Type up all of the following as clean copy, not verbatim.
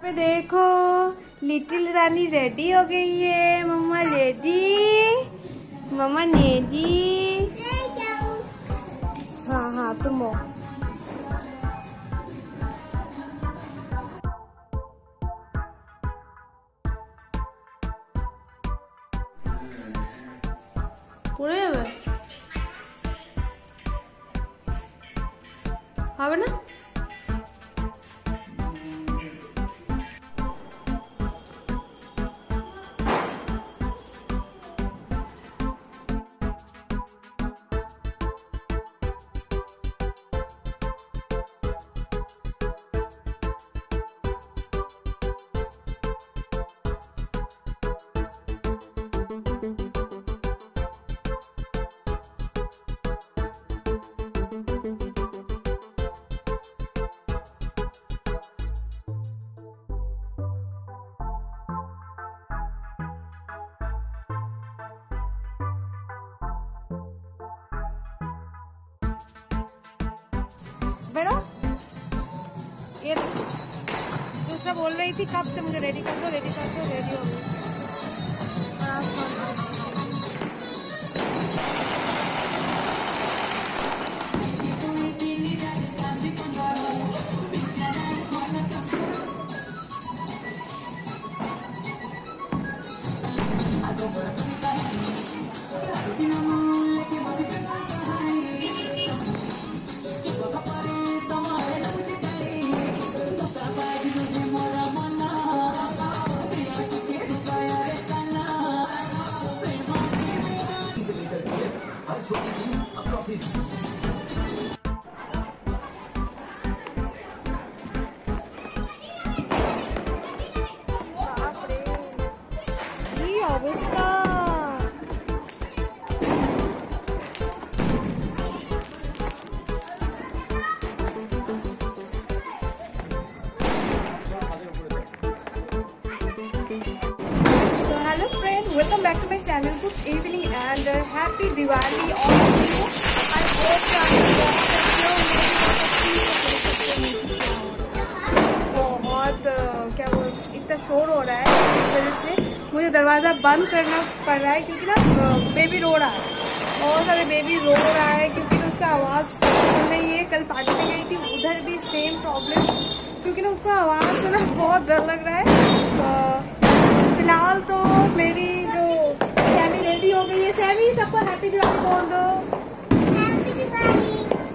देखो लिटिल रानी रेडी हो गई है। Mama ready, mama ready. हाँ हाँ तुम हो। पूरे हाँ ना बैठो। ये दूसरा बोल रही थी कब से मुझे रेडी कर दो, रेडी कर दो, रेडी हो गई। Welcome back to my channel. Good evening and happy Diwali all of you. I hope बहुत क्या बोल इतना शोर हो रहा है, इस वजह से मुझे दरवाज़ा बंद करना पड़ रहा है क्योंकि ना बेबी रो रहा है। बहुत सारे बेबी रो रहा है क्योंकि ना उसका आवाज़ सुन नहीं है। कल पार्टी में गई थी, उधर भी सेम प्रॉब्लम क्योंकि ना उसका आवाज़ सुना बहुत डर लग रहा है। फिलहाल तो मेरी जो सैमी रेडी हो गई है। सैमी सबको हैप्पी दिवाली बोल दो। हैप्पी दिवाली।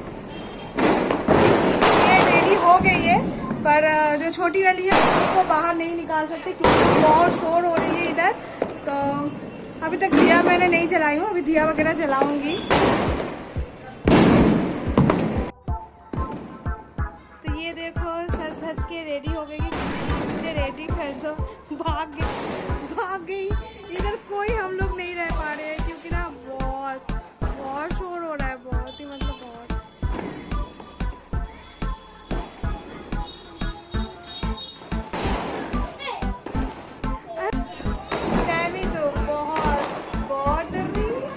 ये रेडी हो गई है पर जो छोटी वाली है उसको बाहर नहीं निकाल सकते क्योंकि बहुत शोर हो रही है इधर। तो अभी तक दिया मैंने नहीं जलाई हूँ, अभी दिया वगैरह जलाऊंगी। तो ये देखो सज धज के रेडी हो गई, मुझे रेडी कर दो। भाग गई। इधर कोई हम लोग नहीं रह पा रहे हैं क्योंकि ना बहुत शोर हो रहा है, बहुत ही मतलब बहुत। सैमी तो बहुत डर रही है।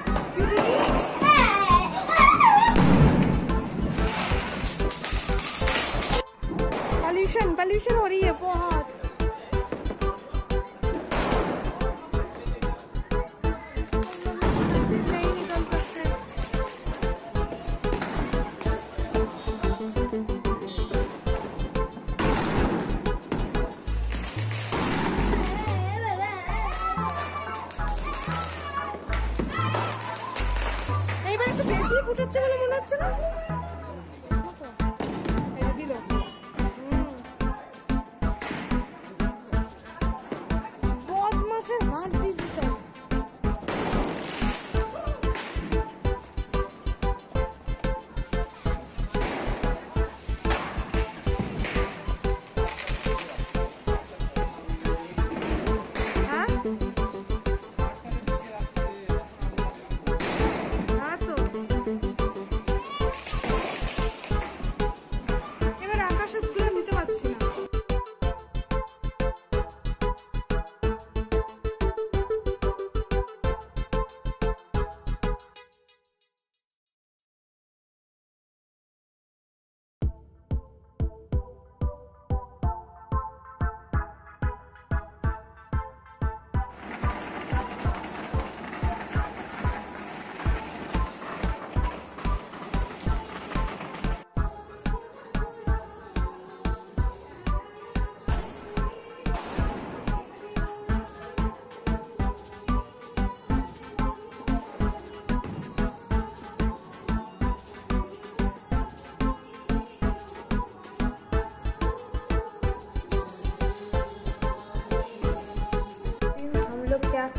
पॉल्यूशन हो रही है बहुत। अच्छा वाला मना अच्छा ना दिलो बहुत मस्त है। हाथ भी दिखता है।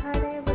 खा रहे हैं।